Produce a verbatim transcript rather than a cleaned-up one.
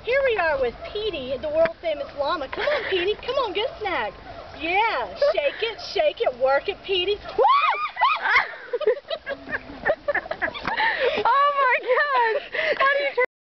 Here we are with Petey, the world-famous llama. Come on, Petey. Come on, get a snack. Yeah, shake it, shake it, work it, Petey. Woo!